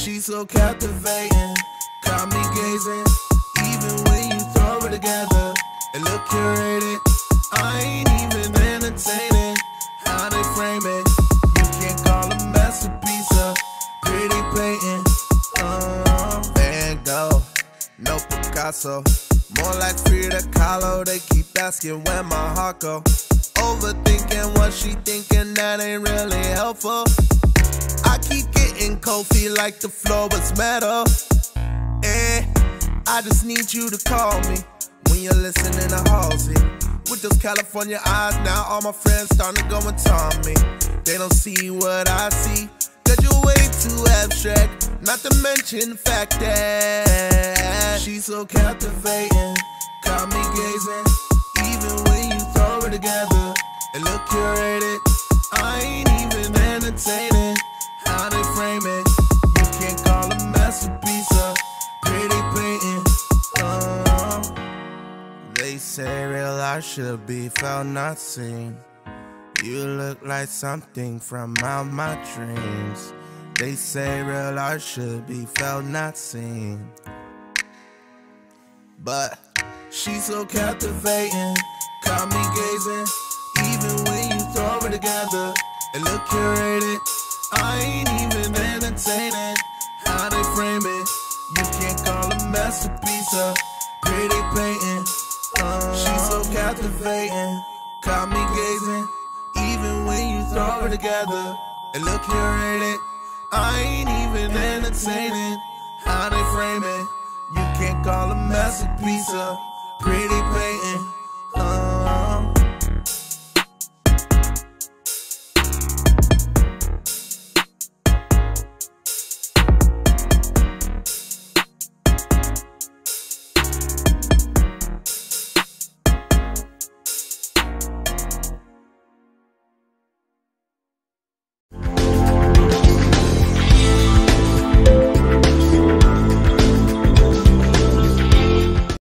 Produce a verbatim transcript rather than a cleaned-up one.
She's so captivating, got me gazing. Even when you throw it together, it look curated. I ain't even entertaining how they frame it. You can't call a masterpiece a pretty painting. Uh, Van Gogh, no Picasso, more like Frida Kahlo. They keep asking where my heart go. Overthinking what she thinking, that ain't really helpful. I keep getting cold feet like the floor was metal. Eh, I just need you to call me when you're listening to Halsey. With those California eyes, now all my friends starting to go and taunt me. They don't see what I see, cause you're way too abstract. Not to mention the fact that she's so captivating, got me gazing. Even when you throw it together, it look curated. I ain't even entertaining how they frame it. You can't call a masterpiece a pretty painting. Uh, they say real art should be felt, not seen. You look like something from out my dreams. They say real art should be felt, not seen. But she's so captivating, got me gazing. Even when you throw it together, it look curated. I ain't even entertaining how they frame it. You can't call a masterpiece a pretty painting. Uh, she's so captivating, got me gazing. Even when you throw it together, it look curated. I ain't even entertaining how they frame it. You can't call a masterpiece a pretty painting.